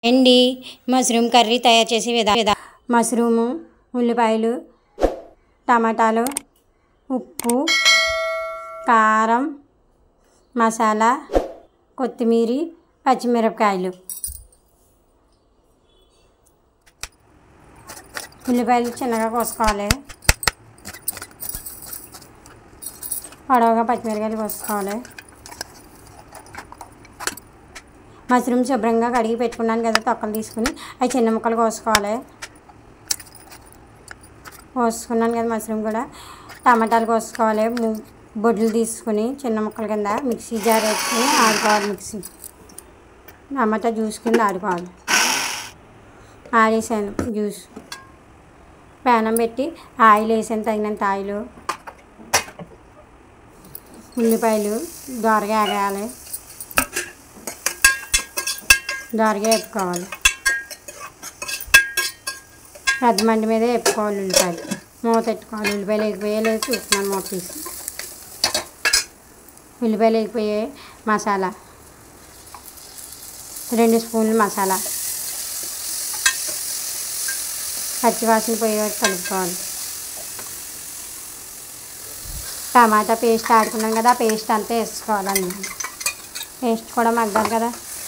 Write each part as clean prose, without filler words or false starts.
ఎండి mushroom curry తయారు చేసే విధానం. మష్రూము, ఉల్లిపాయలు, టమాటాలు, ఉప్పు, కారం, మసాలా, కొత్తిమీర, పచ్చిమిరపకాయలు. ఉల్లిపాయలు చిన్నగా కోసుకోవాలి. పొడవుగా పచ్చిమిరపకాయలు కోసుకోవాలి. మష్రూమ్ శుభ్రంగా కడిగి పెట్టుకున్నాను కదా, తొక్కలు తీసుకుని అవి చిన్న ముక్కలు కోసుకోవాలి. కోసుకున్నాను కదా మష్రూమ్ కూడా. టమాటాలు కోసుకోవాలి. బొడ్లు తీసుకుని చిన్న ముక్కల కింద మిక్సీ జార్ వేసుకుని ఆడుకోవాలి. మిక్సీ టమాటా జ్యూస్ కింద ఆడుకోవాలి. ఆడేసాను జ్యూస్. ప్యానం పెట్టి ఆయిల్ వేసాను, తగినంత ఆయిల్. ఉల్లిపాయలు దోరగా ఆగాలి. దోరగా వేపుకోవాలి. పెద్ద మంట మీద వేపుకోవాలి. ఉల్లిపాయలు మూత పెట్టుకోవాలి. ఉల్లిపాయలు వేగిపోయేలేదు చూస్తున్నాను మూత తీసి. ఉల్లిపాయలు వేగిపోయే మసాలా 2 స్పూన్లు మసాలా. పచ్చివాసన పోయే కలుపుకోవాలి. టమాటా పేస్ట్ ఆడుకున్నాం కదా, పేస్ట్ అంతా వేసుకోవాలండి. పేస్ట్ కూడా మగ్గాలి కదా.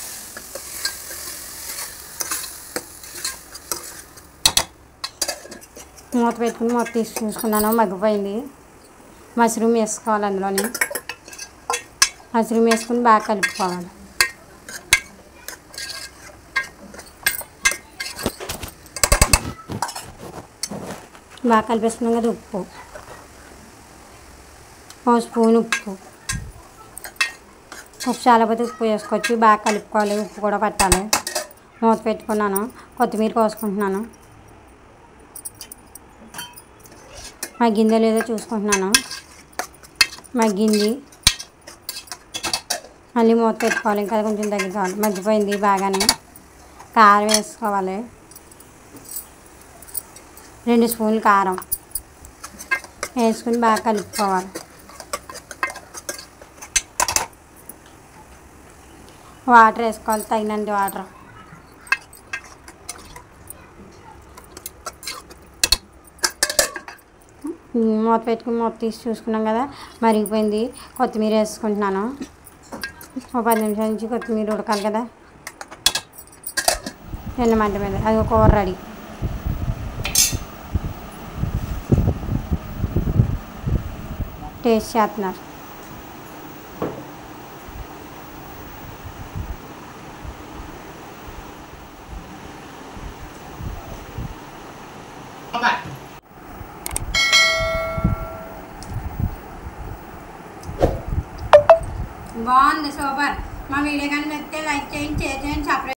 మూత పెట్టుకుని మూత తీసి చూసుకున్నాను, మగ్గిపోయింది. మష్రూమ్ వేసుకోవాలి. అందులోని మష్రూమ్ వేసుకుని బాగా కలుపుకోవాలి. బాగా కలిపేసుకున్నాం కదా. ఉప్పు 1 స్పూన్ ఉప్పు చాలాపోతే ఉప్పు వేసుకోవచ్చు. బాగా కలుపుకోవాలి. ఉప్పు కూడా పట్టాలి. మూత పెట్టుకున్నాను. కొత్తిమీర కోసుకుంటున్నాను. మగ్గిందో లేదో చూసుకుంటున్నాను. మగ్గింది. మళ్ళీ మూత పెట్టుకోవాలి. ఇంకా కొంచెం తగ్గించుకోవాలి. మగ్గిపోయింది బాగానే. కారం వేసుకోవాలి. 2 స్పూన్లు కారం వేసుకుని బాగా కలుపుకోవాలి. వాటర్ వేసుకోవాలి. తగినంత వాటర్. మూత పెట్టుకుని మూత తీసి చూసుకున్నాం కదా, మరిగిపోయింది. కొత్తిమీర వేసుకుంటున్నాను. 10 నిమిషాల నుంచి కొత్తిమీర ఉడకాలి కదా. చిన్న మంట మీద అది ఒక కూర రెడీ. టేస్ట్ చేస్తున్నారు. బాగుంది, సూపర్. మా వీడియో కానీ నచ్చితే లైక్ చేయండి, షేర్ చేయండి, సబ్స్క్రైబ్